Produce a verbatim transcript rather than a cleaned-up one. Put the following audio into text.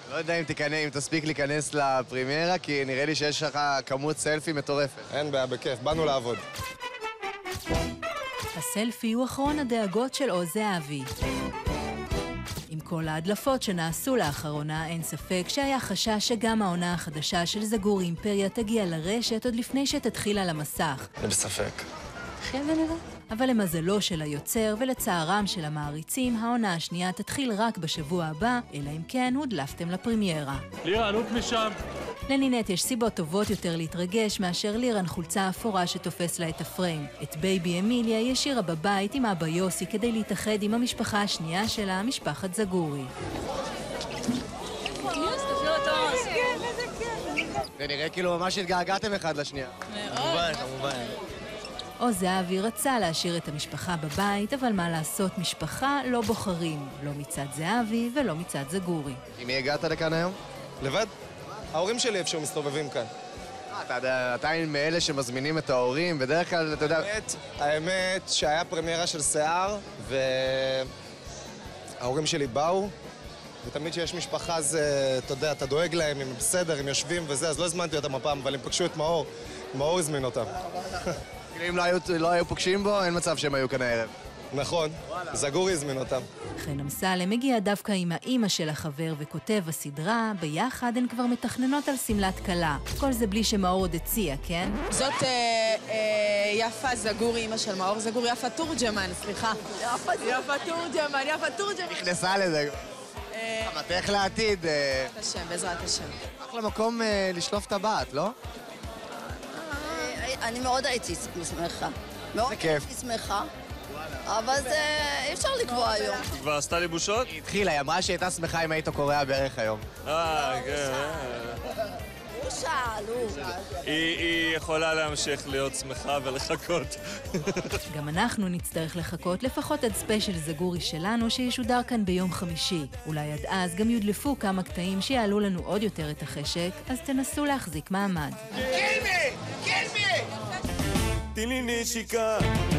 לא יודע אם תיכנס, אם תספיק להיכנס לפרימיירה, כי נראה לי שיש לך כמות סלפי מטורפת. אין בעיה, בכיף, באנו לעבוד. הסלפי הוא אחרון הדאגות של עוז זהבי. עם כל ההדלפות שנעשו לאחרונה, אין ספק שהיה חשש שגם העונה החדשה של זגורי אימפריה תגיע לרשת עוד לפני שתתחיל על המסך. אני בספק. חיה ונראה. אבל למזלו של היוצר ולצערם של המעריצים, העונה השנייה תתחיל רק בשבוע הבא, אלא אם כן הודלפתם לפרימיירה. לירה, עלות משם. לנינט יש סיבות טובות יותר להתרגש מאשר לירן חולצה אפורה שתופס לה את הפריים. את בייבי אמיליה היא השאירה בבית עם אבא יוסי כדי להתאחד עם המשפחה השנייה שלה, משפחת זגורי. זה נראה כאילו ממש התגעגעתם אחד לשנייה. כמובן, כמובן. עוז זהבי רצה להשאיר את המשפחה בבית, אבל מה לעשות, משפחה לא בוחרים, לא מצד זהבי ולא מצד זגורי. עם מי הגעת לכאן היום? לבד? ההורים שלי איפשהו מסתובבים כאן. אתה יודע, אתה עם מאלה שמזמינים את ההורים, בדרך כלל, אתה יודע... האמת, האמת שהיה פרמיירה של שיער, וההורים שלי באו, ותמיד שיש משפחה, אז אתה יודע, אתה דואג להם, הם בסדר, הם יושבים וזה, אז לא הזמנתי אותם הפעם, אבל הם פגשו את מאור, מאור הזמין אותם. אם לא היו, לא היו פוגשים בו, אין מצב שהם היו כאן הערב. נכון, זגורי הזמין אותם. חן אמסלם מגיע דווקא עם האימא של החבר וכותב הסדרה, ביחד הן כבר מתכננות על סמלת קלה. כל זה בלי שמאור עוד הציע, כן? זאת אה, אה, יפה זגורי, אימא של מאור זגורי, יפה תורג'מן, סליחה. יפה, יפה תורג'מן, יפה תורג'מן. נכנסה לזה. מתך לעתיד. בעזרת השם, בעזרת השם. אחלה מקום לשלוף את הבת, לא? אני מאוד הייתי שמחה. מאוד הייתי שמחה. אבל זה אי אפשר לקבוע היום. היא כבר עשתה לי בושות? היא התחילה, היא אמרה שהייתה שמחה אם היית קורע בערך היום. אה, כן. הוא שאל, הוא. היא יכולה להמשיך להיות שמחה ולחכות. גם אנחנו נצטרך לחכות לפחות עד ספיישל זגורי שלנו שישודר כאן ביום חמישי. אולי עד אז גם יודלפו כמה קטעים שיעלו לנו עוד יותר את החשק, אז תנסו להחזיק מעמד. Kill me! Kill me! תני לי נשיקה